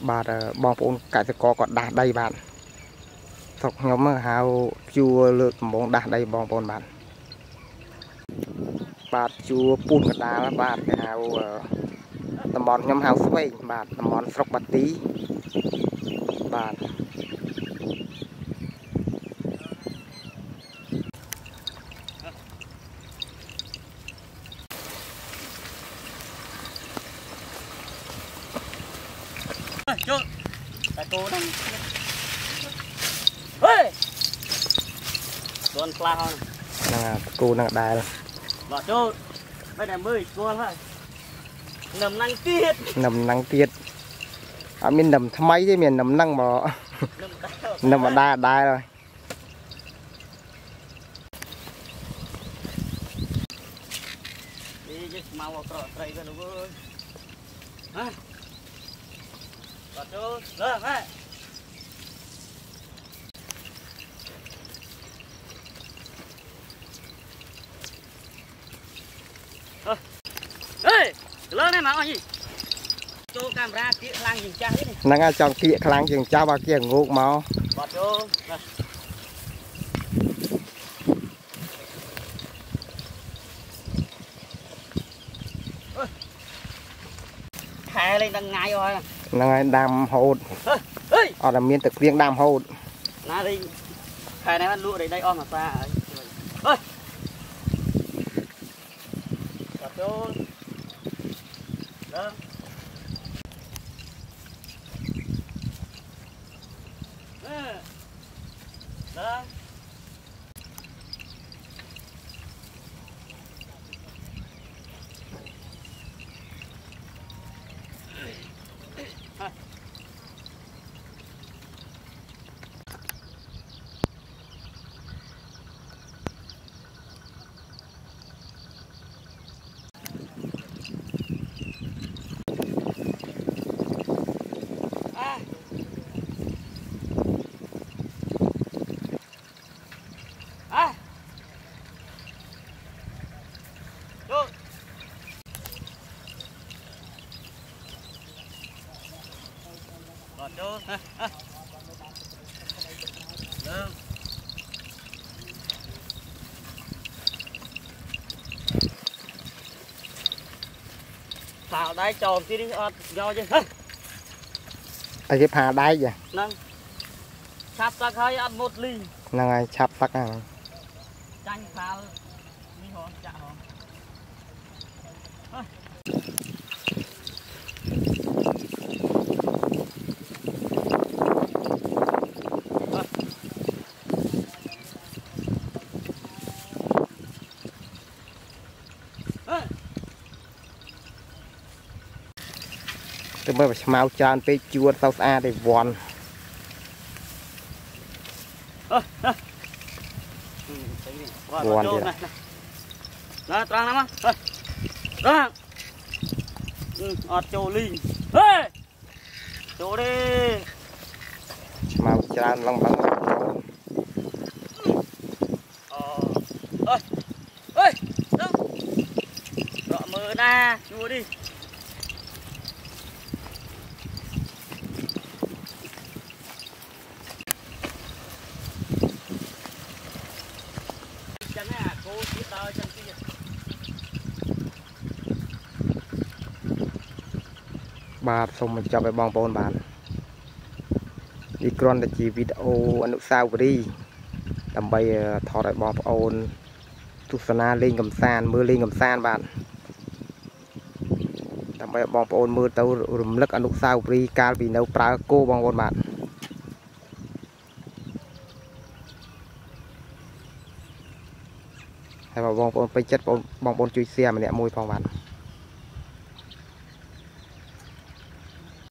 bà bong bóng cả sẽ có còn đạt đây bạn thọc nhóm hào chua lượt bóng đạt đây bong bóng bạn bà chua pun cả đá bạn cái hào tầm bón nhóm hào xoay bạn tầm bón sọc bát tí bạn chú tại cô đang ơi con pha không nè cô nè đài rồi bỏ chú bây giờ mười con thôi nằm năng tiết ở mình nằm thăm mấy chứ mình nằm năng mà nằm mà đài rồi đi chứ mau vào cọ cây cái nó vui hả bỏ chú lên hả ê lên này mà gì chú camera kia lang dừng cha thế này năng ai chọn kia kháng chừng cha ba kia ngủ máu bỏ chú thè lên đang ngay rồi năng ai đam hột ở là miền thực riêng đam hột na đi thè này ăn lụa đây om là xa ơi bỏ chú đó đó thảo đáy tròn kia đi do chứ ai cái phà đáy vậy nâng chắp ra khơi ăn một ly năng ai chắp tắc à chanh phao đi hòn chạ hòn tôi mới phải mau tràn pe chua tao xa để vòn vòn đi đó trăng lắm á đó ọt châu ly chỗ đi mau tràn lòng bằng ơi đâu rõ mờ ra chua đi bà xong mình cho về bong bồn bạn đi con là chỉ video anh sao đi tầm bay thọ lại bong bồn tu sana lên cầm san mưa lên cầm san bạn tầm bay bong bồn mưa tàu rùm lắc anh sao đi ca vì nấu pra cô bong bồn bạn hay bảo bong bồnไปchất bong bồn chui xe mà nè môi phong bạn